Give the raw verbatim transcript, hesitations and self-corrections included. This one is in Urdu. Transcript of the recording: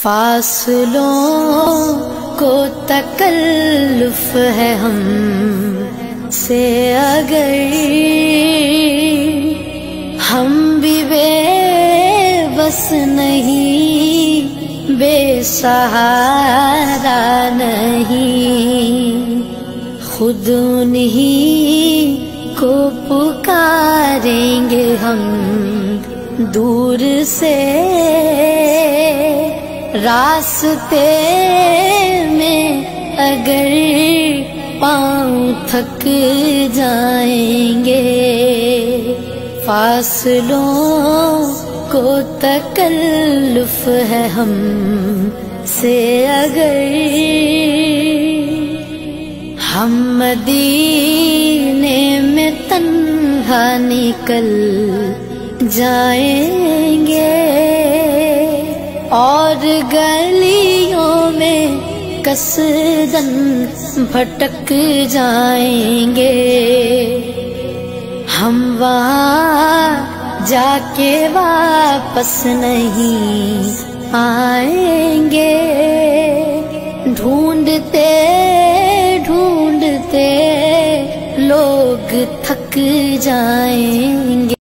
فاصلوں کو تکلف ہے ہم سے اگر ہم بھی بے بس نہیں، بے سہارا نہیں، خود انہی کو پکاریں گے ہم دور سے، راستے میں اگر پاؤں تھک جائیں گے، فاصلوں کو تکلف ہے ہم سے اگر ہم مدینے میں تنہا نکل جائیں گے اور گلیوں میں قصداً بھٹک جائیں گے، ہم وہاں جا کے واپس نہیں آئیں گے، ڈھونڈتے ڈھونڈتے لوگ تھک جائیں گے۔